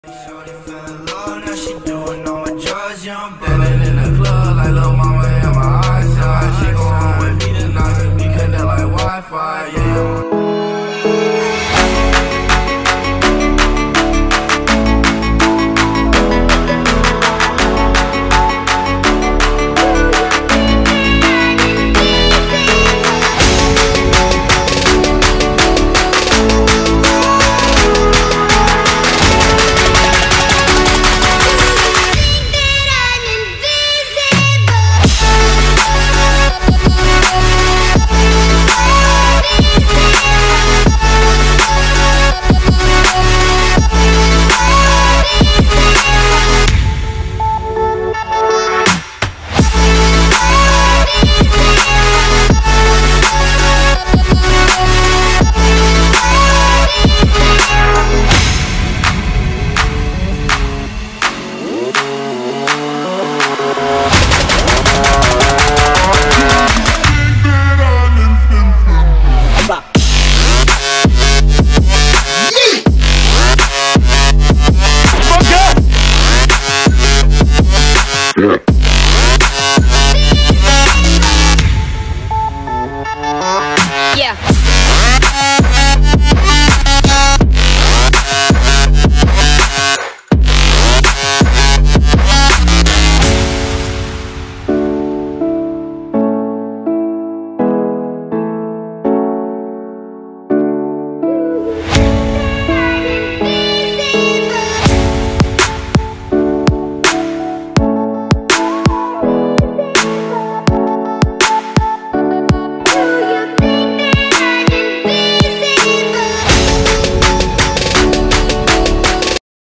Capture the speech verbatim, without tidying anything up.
Shorty fell in love, now she doing all my drugs, young baby in the club, like lil' mama in my eyesight. She go on with me tonight, we connect like Wi-Fi, yeah. Yeah.